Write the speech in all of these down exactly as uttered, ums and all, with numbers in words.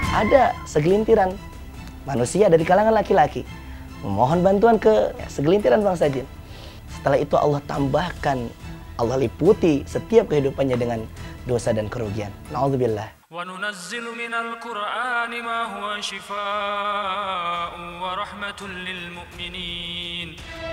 ada segelintiran manusia dari kalangan laki-laki memohon bantuan ke ya, segelintiran bangsa jin. Setelah itu Allah tambahkan, Allah liputi setiap kehidupannya dengan dosa dan kerugian. Na'udzubillah. وَنُنَزِّلُ مِنَ الْقُرْآنِ مَا هُوَ شِفَاءٌ وَرَحْمَةٌ لِلْمُؤْمِنِينَ.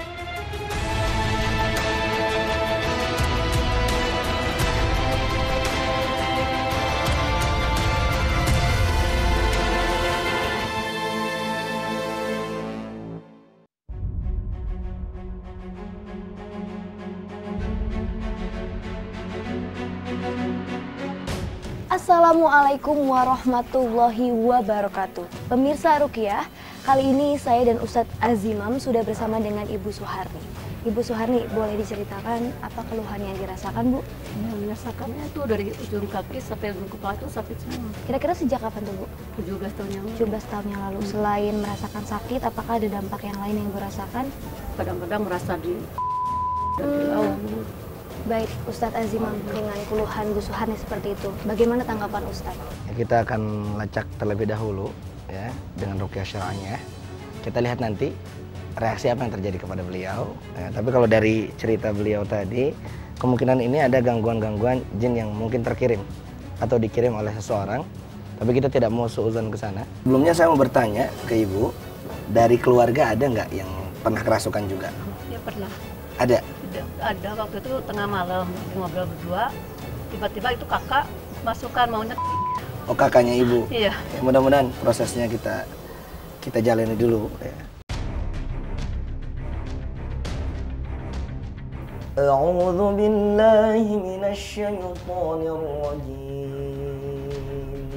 Assalamualaikum warahmatullahi wabarakatuh. Pemirsa Ruqyah, kali ini saya dan Ustadz Azimam sudah bersama dengan Ibu Suharni. Ibu Suharni, boleh diceritakan apa keluhan yang dirasakan, Bu? Yang dirasakannya itu dari ujung kaki sampai ujung kepala itu sakit semua. Kira-kira sejak kapan tuh, Bu? tujuh belas tahun yang lalu. tujuh belas tahun yang lalu. Selain merasakan sakit, apakah ada dampak yang lain yang Ibu rasakan? Kadang-kadang merasa di Hmm. di laut. Baik, Ustadz Azimam, dengan keluhan Bu Suharni seperti itu, bagaimana tanggapan Ustadz? Kita akan melacak terlebih dahulu ya dengan ruqyah syar'iyah. Kita lihat nanti reaksi apa yang terjadi kepada beliau. Ya, tapi kalau dari cerita beliau tadi, kemungkinan ini ada gangguan-gangguan jin yang mungkin terkirim atau dikirim oleh seseorang. Tapi kita tidak mau suuzon ke sana. Sebelumnya saya mau bertanya ke Ibu, dari keluarga ada nggak yang pernah kerasukan juga? Ya pernah. Ada. Ada waktu itu tengah malam ngobrol berdua, tiba-tiba itu kakak masukkan maunya. Oh, kakaknya Ibu. Iya. Ya, mudah-mudahan prosesnya kita kita jalani dulu. Ya. A'udzu billahi minasy syaithanir rajim.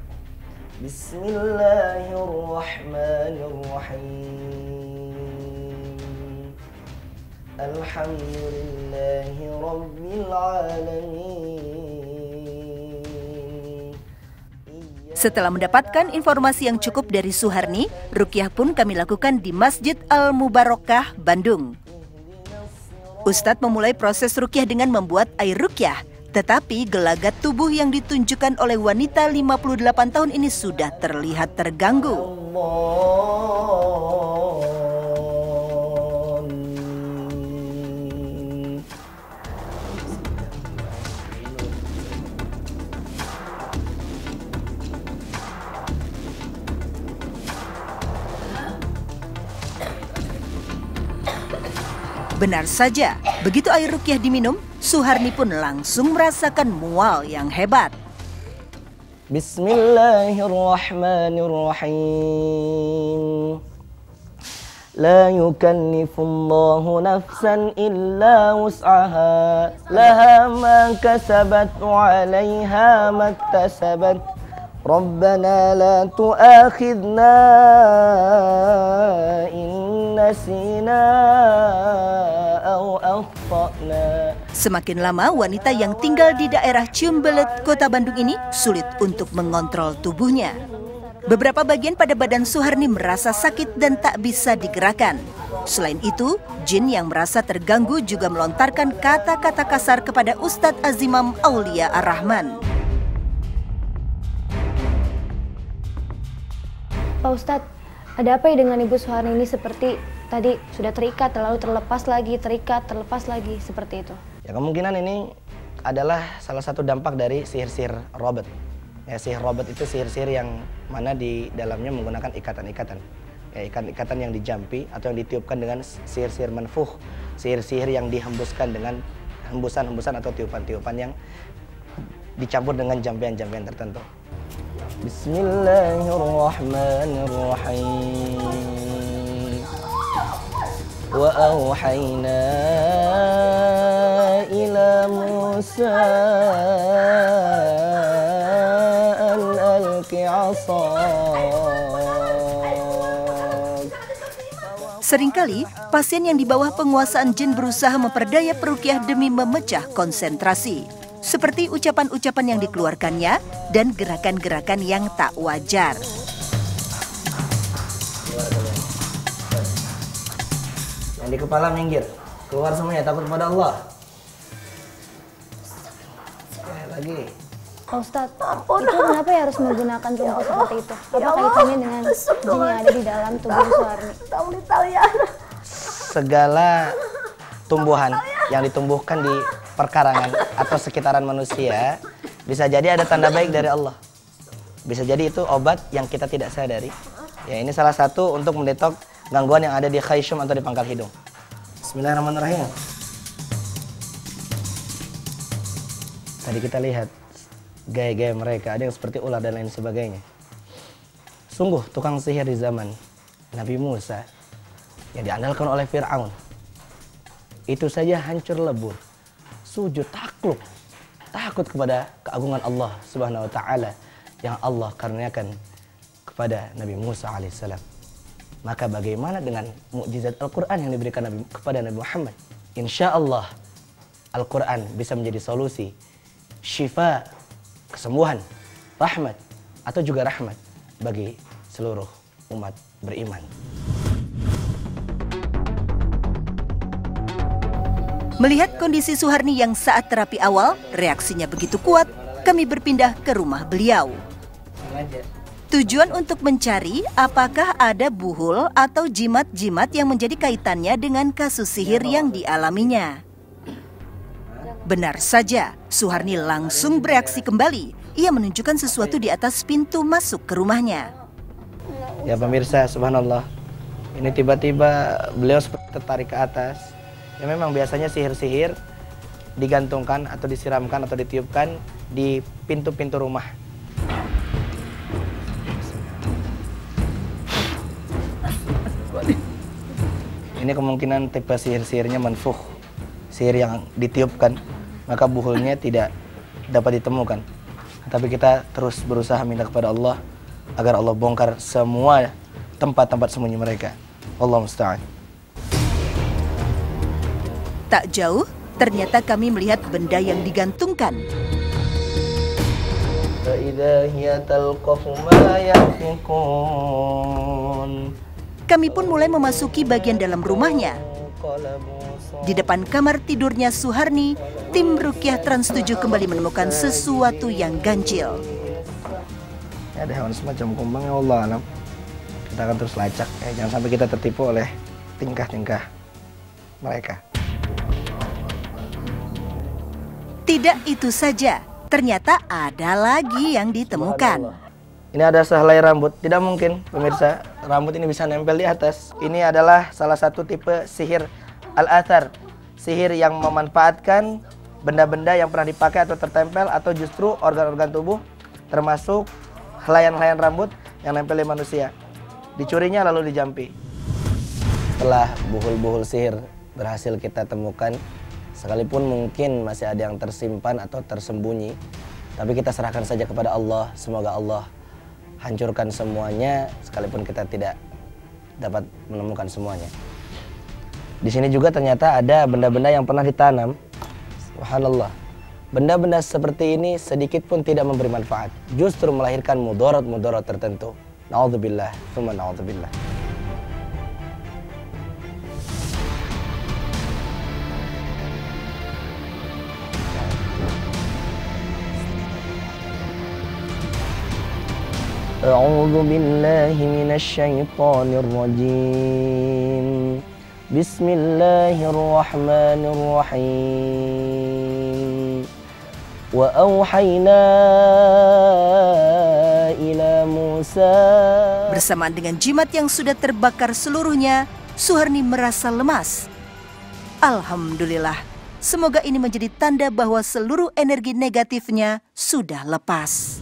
Bismillahirrahmanirrahim. Alhamdulillahi rabbil alamin. Setelah mendapatkan informasi yang cukup dari Suharni, ruqyah pun kami lakukan di Masjid Al-Mubarakah, Bandung. Ustadz memulai proses ruqyah dengan membuat air ruqyah, tetapi gelagat tubuh yang ditunjukkan oleh wanita lima puluh delapan tahun ini sudah terlihat terganggu. Benar saja, begitu air ruqyah diminum, Suharni pun langsung merasakan mual yang hebat. Bismillahirrahmanirrahim. La yukallifullahu nafsan illa wus'aha. Laha ma kasabat wa 'alaiha maktasabat. Rabbana la tu'akhidna in nasina aw akhtana. Semakin lama wanita yang tinggal di daerah Ciumbelet, Kota Bandung ini sulit untuk mengontrol tubuhnya. Beberapa bagian pada badan Suharni merasa sakit dan tak bisa digerakkan. Selain itu, jin yang merasa terganggu juga melontarkan kata-kata kasar kepada Ustadz Azimam Aulia Ar-Rahman. Pak Ustadz, ada apa ya dengan Ibu Suharni ini seperti tadi sudah terikat, lalu terlepas lagi, terikat, terlepas lagi, seperti itu? Ya, kemungkinan ini adalah salah satu dampak dari sihir-sihir robot. Ya, sihir robot itu sihir-sihir yang mana di dalamnya menggunakan ikatan-ikatan. Ya, ikan-ikatan yang dijampi atau yang ditiupkan dengan sihir-sihir manfuh, sihir-sihir yang dihembuskan dengan hembusan-hembusan atau tiupan-tiupan yang dicampur dengan jampian-jampian tertentu. Bismillahirrahmanirrahim. Wa auhayna ila Musa an alqi 'asak. Seringkali, pasien yang di bawah penguasaan jin berusaha memperdaya peruqyah demi memecah konsentrasi. Seperti ucapan-ucapan yang dikeluarkannya dan gerakan-gerakan yang tak wajar. Yang di kepala minggir, keluar semuanya, takut pada Allah. Sekali lagi. Pak Ustadz, itu kenapa ya harus menggunakan rumput seperti itu? Apa kaitannya dengan jin yang ada di dalam tubuh Suharni? Segala tumbuhan yang ditumbuhkan di perkarangan atau sekitaran manusia bisa jadi ada tanda baik dari Allah. Bisa jadi itu obat yang kita tidak sadari. Ya, ini salah satu untuk mendetok gangguan yang ada di khayshum atau di pangkal hidung. Bismillahirrahmanirrahim. Tadi kita lihat gaya-gaya mereka, ada yang seperti ular dan lain sebagainya. Sungguh tukang sihir di zaman Nabi Musa yang diandalkan oleh Fir'aun, itu saja hancur lebur, sujud takluk, takut kepada keagungan Allah Subhanahu wa Ta'ala yang Allah karuniakan kepada Nabi Musa alaihissalam. Maka bagaimana dengan mukjizat Al-Quran yang diberikan Nabi, kepada Nabi Muhammad? Insya Allah Al-Quran bisa menjadi solusi, syifa, kesembuhan, rahmat, atau juga rahmat bagi seluruh umat beriman. Melihat kondisi Suharni yang saat terapi awal, reaksinya begitu kuat, kami berpindah ke rumah beliau. Tujuan untuk mencari apakah ada buhul atau jimat-jimat yang menjadi kaitannya dengan kasus sihir yang dialaminya. Benar saja, Suharni langsung bereaksi kembali. Ia menunjukkan sesuatu di atas pintu masuk ke rumahnya. Ya pemirsa, subhanallah. Ini tiba-tiba beliau seperti tertarik ke atas. Ya memang biasanya sihir-sihir digantungkan atau disiramkan atau ditiupkan di pintu-pintu rumah. Ini kemungkinan tipe sihir-sihirnya manfuh, sihir yang ditiupkan, maka buhulnya tidak dapat ditemukan. Tapi kita terus berusaha minta kepada Allah agar Allah bongkar semua tempat-tempat sembunyi mereka. Wallahu musta'an. Tak jauh, ternyata kami melihat benda yang digantungkan. Kami pun mulai memasuki bagian dalam rumahnya. Di depan kamar tidurnya Suharni, tim Ruqyah Trans tujuh kembali menemukan sesuatu yang ganjil. Ada hewan semacam kumbang, ya Allah alam. Kita akan terus lacak, ya, jangan sampai kita tertipu oleh tingkah-tingkah mereka. Tidak itu saja, ternyata ada lagi yang ditemukan. Ini ada sehelai rambut, tidak mungkin pemirsa rambut ini bisa nempel di atas. Ini adalah salah satu tipe sihir al-athar, sihir yang memanfaatkan benda-benda yang pernah dipakai atau tertempel atau justru organ-organ tubuh termasuk helaian-helaian rambut yang nempel di manusia. Dicurinya lalu dijampi. Setelah buhul-buhul sihir berhasil kita temukan, sekalipun mungkin masih ada yang tersimpan atau tersembunyi, tapi kita serahkan saja kepada Allah. Semoga Allah hancurkan semuanya, sekalipun kita tidak dapat menemukan semuanya. Di sini juga ternyata ada benda-benda yang pernah ditanam. Subhanallah. Benda-benda seperti ini sedikit pun tidak memberi manfaat, justru melahirkan mudarat-mudarat tertentu. Na'udzubillah, tsumma na'udzubillah. A'udzu billahi minasy syaithanir rajim. Bismillahirrahmanirrahim. Wa auhayna ila Musa. Bersamaan dengan jimat yang sudah terbakar seluruhnya, Suharni merasa lemas. Alhamdulillah, semoga ini menjadi tanda bahwa seluruh energi negatifnya sudah lepas.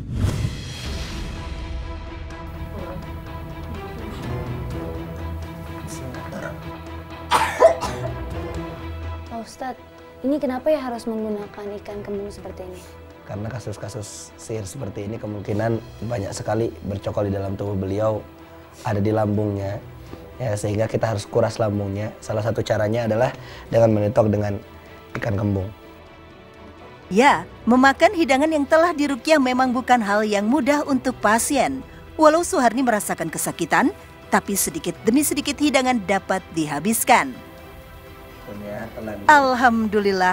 Ustadz, ini kenapa ya harus menggunakan ikan kembung seperti ini? Karena kasus-kasus sihir seperti ini kemungkinan banyak sekali bercokol di dalam tubuh beliau, ada di lambungnya, ya, sehingga kita harus kuras lambungnya. Salah satu caranya adalah dengan menitok dengan ikan kembung. Ya, memakan hidangan yang telah diruqyah memang bukan hal yang mudah untuk pasien. Walau Suharni merasakan kesakitan, tapi sedikit demi sedikit hidangan dapat dihabiskan. Alhamdulillah,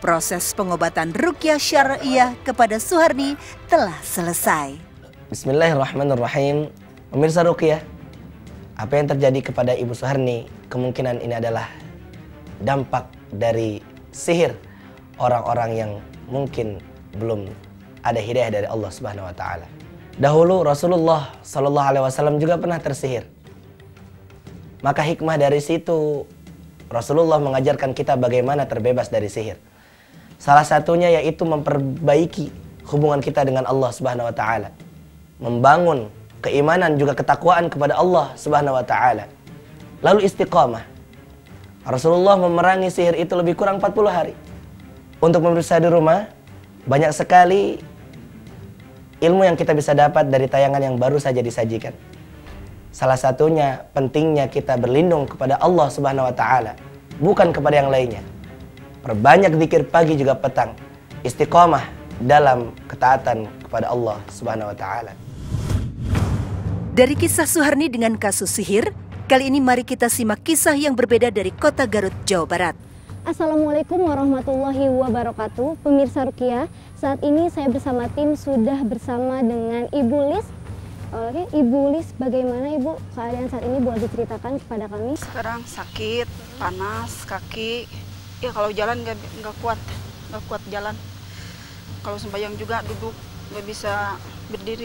proses pengobatan ruqyah syar'iyah kepada Suharni telah selesai. Bismillahirrahmanirrahim. Pemirsa ruqyah, apa yang terjadi kepada Ibu Suharni kemungkinan ini adalah dampak dari sihir orang-orang yang mungkin belum ada hidayah dari Allah Subhanahu wa taala. Dahulu Rasulullah Shallallahu alaihi wasallam juga pernah tersihir. Maka hikmah dari situ Rasulullah mengajarkan kita bagaimana terbebas dari sihir. Salah satunya yaitu memperbaiki hubungan kita dengan Allah Subhanahu wa taala. Membangun keimanan juga ketakwaan kepada Allah Subhanahu wa taala. Lalu istiqamah. Rasulullah memerangi sihir itu lebih kurang empat puluh hari. Untuk pemirsa di rumah, banyak sekali ilmu yang kita bisa dapat dari tayangan yang baru saja disajikan. Salah satunya pentingnya kita berlindung kepada Allah Subhanahu wa taala, bukan kepada yang lainnya. Perbanyak zikir pagi juga petang. Istiqamah dalam ketaatan kepada Allah Subhanahu wa taala. Dari kisah Suharni dengan kasus sihir, kali ini mari kita simak kisah yang berbeda dari kota Garut, Jawa Barat. Assalamualaikum warahmatullahi wabarakatuh. Pemirsa Ruqyah, saat ini saya bersama tim sudah bersama dengan Ibu Lis. Oke, Ibu Lis, bagaimana Ibu keadaan saat ini, boleh diceritakan kepada kami? Sekarang sakit, panas, kaki. Ya kalau jalan nggak nggak kuat, nggak kuat jalan. Kalau sembahyang juga duduk, nggak bisa berdiri.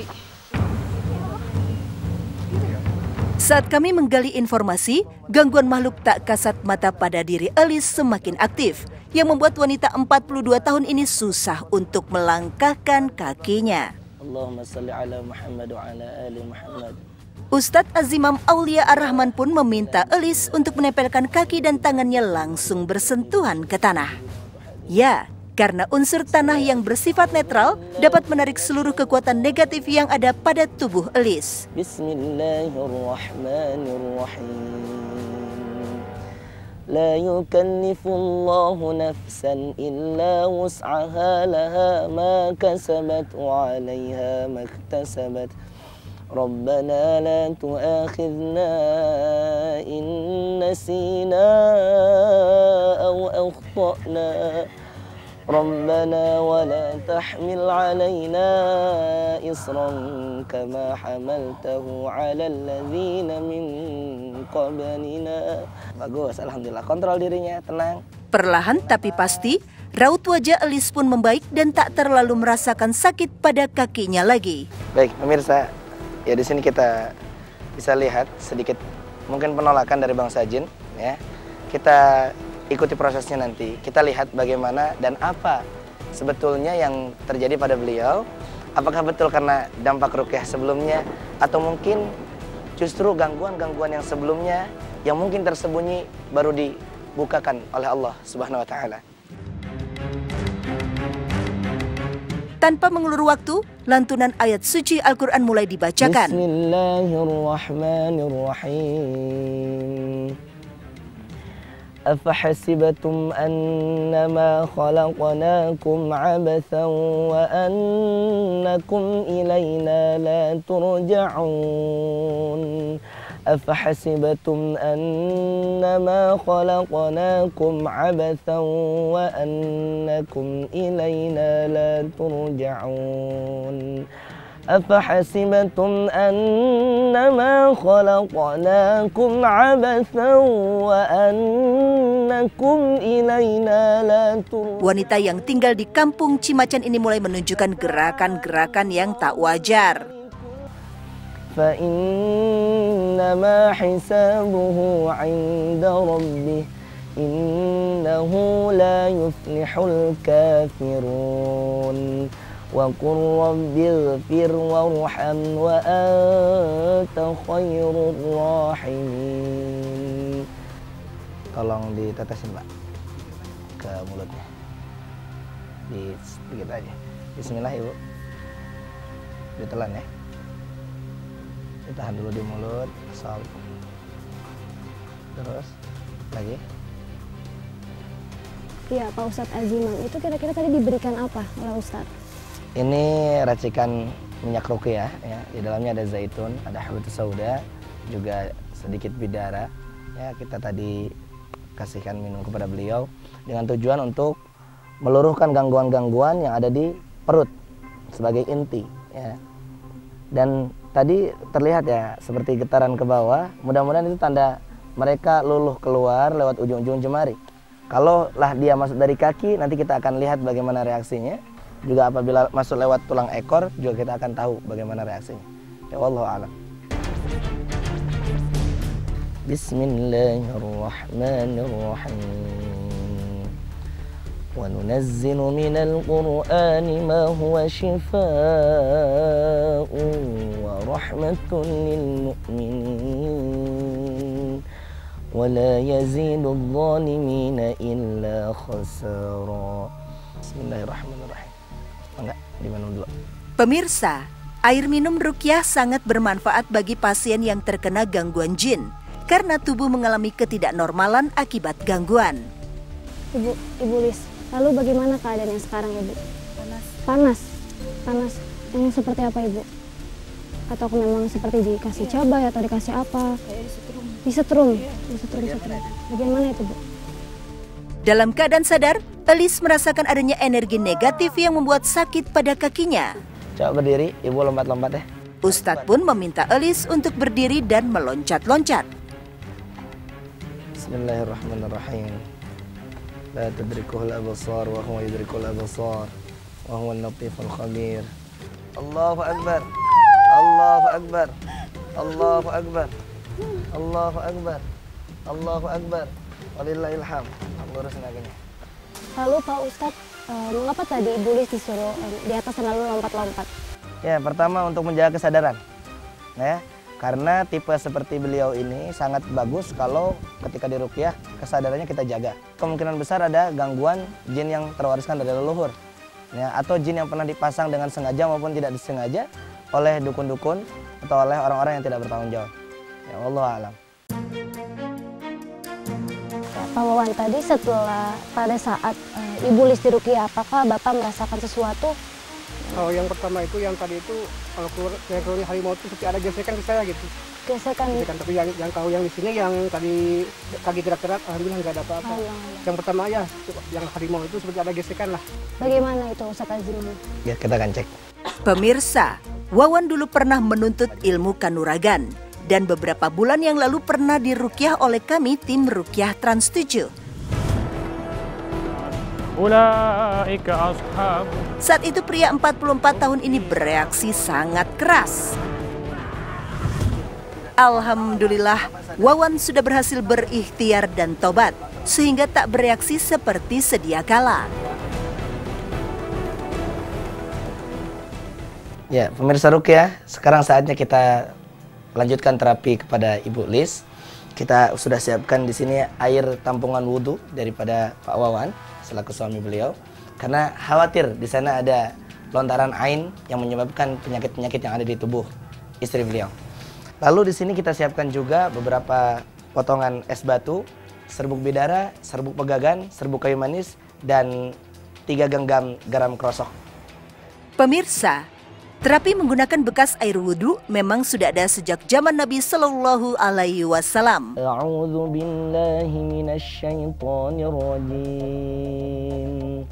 Saat kami menggali informasi, gangguan makhluk tak kasat mata pada diri Elis semakin aktif, yang membuat wanita empat puluh dua tahun ini susah untuk melangkahkan kakinya. Allahumma salli ala Muhammad wa ala ali Muhammad. Ustadz Azimam Aulia Ar-Rahman pun meminta Elis untuk menempelkan kaki dan tangannya langsung bersentuhan ke tanah. Ya, karena unsur tanah yang bersifat netral dapat menarik seluruh kekuatan negatif yang ada pada tubuh Elis. Bismillahirrahmanirrahim. La yukallifullahu nafsan illa wus'aha laha ma kasabat wa 'alayha ma iktasabat. Rabbana la tu'akhidna in nasina aw akhtana. Rabbana wa la tahmil 'alaina isran kama hamaltahu 'alal ladzina min qablina. Bagus, alhamdulillah. Kontrol dirinya, tenang. Perlahan tapi pasti, raut wajah Elis pun membaik dan tak terlalu merasakan sakit pada kakinya lagi. Baik, pemirsa, ya di sini kita bisa lihat sedikit mungkin penolakan dari Bang Sajin, ya. Kita ikuti prosesnya nanti. Kita lihat bagaimana dan apa sebetulnya yang terjadi pada beliau. Apakah betul karena dampak ruqyah sebelumnya atau mungkin justru gangguan-gangguan yang sebelumnya yang mungkin tersembunyi baru dibukakan oleh Allah Subhanahu wa taala. Tanpa mengulur waktu, lantunan ayat suci Al-Quran mulai dibacakan. Bismillahirrahmanirrahim. أفحسبتم أنما خلقناكم عبثا وأنكم إلينا لا ترجعون أفحسبتم أنما خلقناكم عبثا وأنكم إلينا لا ترجعون أفحسبتم أنما خلقناكم عبثا وأنكم إلينا لا ترجعون. Wanita yang tinggal di kampung Cimacan ini mulai menunjukkan gerakan-gerakan yang tak wajar. فإنما حسابه عند ربه إنه لا يفلح الكافرون وقل رب اغفر وارحم وأنت خير الراحمين. Tolong ditetesin Pak ke mulutnya, di sedikit aja. Bismillah Ibu, ditelan ya, ditahan dulu di mulut, sol, terus lagi. Iya Pak Ustadz Azimam, itu kira-kira tadi diberikan apa oleh Ustadz? Ini racikan minyak ruqyah ya. Di dalamnya ada zaitun, ada habatus sauda, juga sedikit bidara. Ya, kita tadi kasihkan minum kepada beliau dengan tujuan untuk meluruhkan gangguan-gangguan yang ada di perut sebagai inti ya. Dan tadi terlihat ya seperti getaran ke bawah, mudah-mudahan itu tanda mereka luluh keluar lewat ujung-ujung jemari. Kalau lah dia masuk dari kaki, nanti kita akan lihat bagaimana reaksinya. Juga apabila masuk lewat tulang ekor, juga kita akan tahu bagaimana reaksinya. Ya wallahu a'lam. Bismillahirrahmanirrahim. Wa nunazzilu minal Qur'ani ma huwa shifaa'un wa rahmatun lil mu'minin. ولا يزيد الظالمين إلا خسارا. Bismillahirrahmanirrahim. Enggak, di mana dulu? Pemirsa, air minum ruqyah sangat bermanfaat bagi pasien yang terkena gangguan jin karena tubuh mengalami ketidaknormalan akibat gangguan. Ibu, Ibu Lis, lalu bagaimana keadaannya sekarang Ibu? Panas. Panas? Panas. Yang seperti apa Ibu? Atau memang seperti dikasih cabai atau dikasih apa? Kayak disetrum. Disetrum? Disetrum, disetrum. Bagaimana itu Bu? Dalam keadaan sadar, Elis merasakan adanya energi negatif yang membuat sakit pada kakinya. Coba berdiri, Ibu lompat-lompat ya. Ustadz pun meminta Elis untuk berdiri dan meloncat-loncat. Bismillahirrahmanirrahim. La tudrikuhul absar wa huwa yudrikul absar wa huwa al-latiful khabir. Allahu akbar. Allahu akbar. Allahu akbar. Allahu akbar. Allahu akbar. Walillahil hamd. Lurusin kakinya. Lalu Pak Ustadz, eh, mengapa tadi Ibu Lis disuruh eh, di atas lalu lompat-lompat? Ya, pertama untuk menjaga kesadaran. Ya, karena tipe seperti beliau ini sangat bagus kalau ketika diruqyah kesadarannya kita jaga. Kemungkinan besar ada gangguan jin yang terwariskan dari leluhur. Ya, atau jin yang pernah dipasang dengan sengaja maupun tidak disengaja oleh dukun-dukun atau oleh orang-orang yang tidak bertanggung jawab. Ya Allah alam. Pak Wawan, tadi setelah pada saat uh, Ibu Lis diruqyah, apakah Bapak merasakan sesuatu? Kalau yang pertama itu, yang tadi itu, kalau keluar dari keluarnya harimau itu seperti ada gesekan di saya gitu. Gesekan? Gesekan, tapi yang, yang kalau yang di sini, yang tadi kaki gerak-gerak, alhamdulillah nggak ada apa-apa. Yang pertama ya, yang harimau itu seperti ada gesekan lah. Bagaimana itu Ustadz Azim? Ya, kita akan cek. Pemirsa, Wawan dulu pernah menuntut ilmu kanuragan. Dan beberapa bulan yang lalu pernah diruqyah oleh kami tim Ruqyah Trans tujuh. Ulaika ashab. Saat itu pria empat puluh empat tahun ini bereaksi sangat keras. Alhamdulillah, Wawan sudah berhasil berikhtiar dan tobat, sehingga tak bereaksi seperti sedia kala. Ya, pemirsa Ruqyah, sekarang saatnya kita lanjutkan terapi kepada Ibu Lis. Kita sudah siapkan di sini air tampungan wudhu daripada Pak Wawan selaku suami beliau, karena khawatir di sana ada lontaran ain yang menyebabkan penyakit-penyakit yang ada di tubuh istri beliau. Lalu di sini kita siapkan juga beberapa potongan es batu, serbuk bidara, serbuk pegagan, serbuk kayu manis, dan tiga genggam garam krosok. Pemirsa, terapi menggunakan bekas air wudhu memang sudah ada sejak zaman Nabi Shallallahu Alaihi Wasallam. A'udzu billahi minasyaitonir rajim.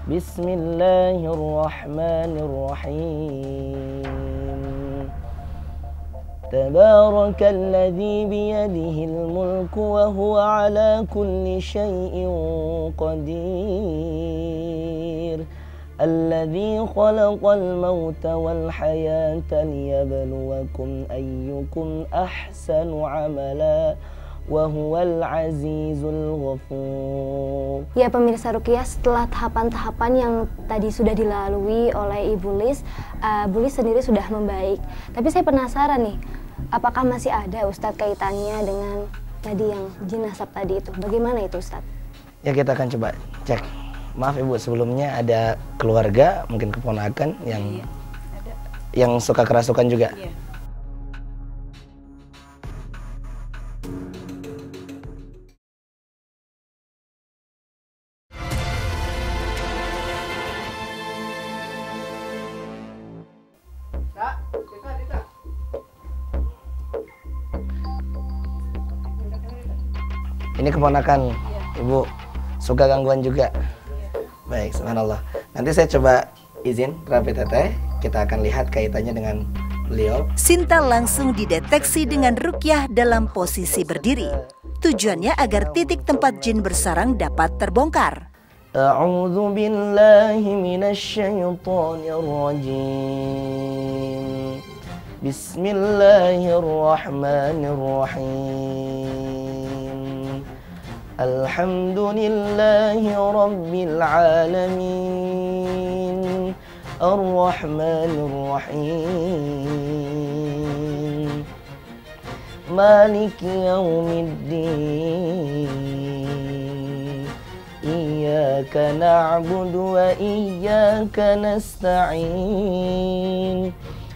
Bismillahirrahmanirrahim. Tabarakalladzi biyadihil mulku wa huwa ala kulli syai'in qadir. الذي خلق الموت والحياة ليبلوكم أيكم أحسن عملا وهو العزيز الغفور. Ya pemirsa Ruqyah, setelah tahapan-tahapan yang tadi sudah dilalui oleh Ibu Lis, uh, Bu Lis sendiri sudah membaik. Tapi saya penasaran nih, apakah masih ada Ustadz kaitannya dengan tadi yang jin nasab tadi itu? Bagaimana itu Ustadz? Ya, kita akan coba cek. Maaf Ibu, sebelumnya ada keluarga, mungkin keponakan yang iya, ada. yang suka kerasukan juga. Iya. Ini keponakan, iya. Ibu suka gangguan juga. Baik, subhanallah. Nanti saya coba izin Rapi Teteh, kita akan lihat kaitannya dengan beliau. Sinta langsung dideteksi dengan ruqyah dalam posisi berdiri. Tujuannya agar titik tempat jin bersarang dapat terbongkar. A'udzu billahi minasyaitonir rajim. Bismillahirrahmanirrahim. Alhamdulillahi rabbil alamin. Ar-Rahmanir-Rahim. Maliki yaumiddin. Iyyaka na'budu wa iyyaka nasta'in.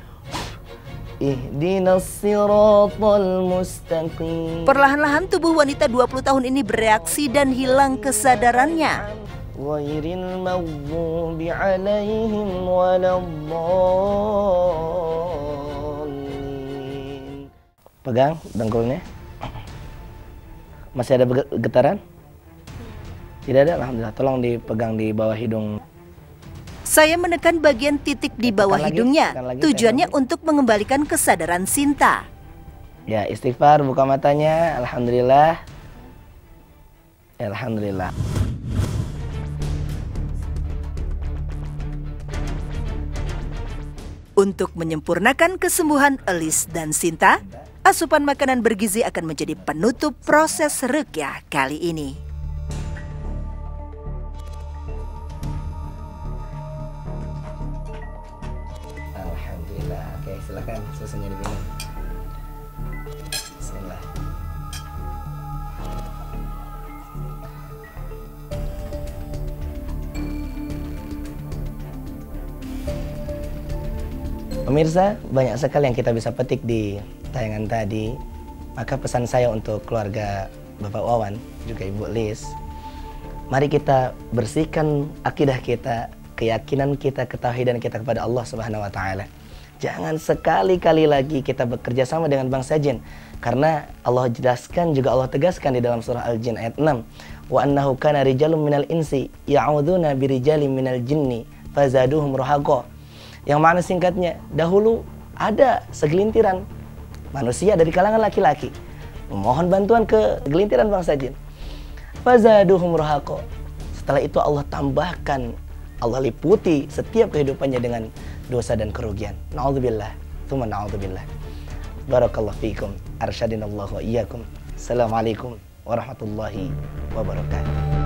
Ihdinas siratal mustaqim. Perlahan-lahan tubuh wanita dua puluh tahun ini bereaksi dan hilang kesadarannya. Ghairil maghdubi 'alaihim waladdallin. Pegang dengkulnya. Masih ada getaran? Tidak ada, alhamdulillah. Tolong dipegang di bawah hidung. Saya menekan bagian titik di bawah Tekan lagi, hidungnya. tekan lagi, Tujuannya tekan untuk mengembalikan kesadaran Sinta. Ya, istighfar, buka matanya. Alhamdulillah. Alhamdulillah. Untuk menyempurnakan kesembuhan Elis dan Sinta, asupan makanan bergizi akan menjadi penutup proses ruqyah kali ini. Alhamdulillah. Oke, silakan susunya diminum. Bismillah. Pemirsa, banyak sekali yang kita bisa petik di tayangan tadi. Maka pesan saya untuk keluarga Bapak Wawan, juga Ibu Lis, mari kita bersihkan akidah kita, keyakinan kita, ketauhidan kita kepada Allah Subhanahu wa taala. Jangan sekali-kali lagi kita bekerja sama dengan bangsa jin, karena Allah jelaskan, juga Allah tegaskan di dalam surah Al-Jin ayat enam, wa annahu kana rijalun minal insi ya'udzuuna birijalin minal jinni fazaduhum rahaqa. Yang mana singkatnya, dahulu ada segelintiran manusia dari kalangan laki-laki memohon bantuan ke segelintiran bangsa jin. Fazaduhum rahaqa. Setelah itu Allah tambahkan, Allah liputi setiap kehidupannya dengan dosa dan kerugian. Na'udzubillah, tsumma na'udzubillah. Barakallahu fiikum, arsyadinallahu wa iyyakum. Assalamualaikum warahmatullahi wabarakatuh.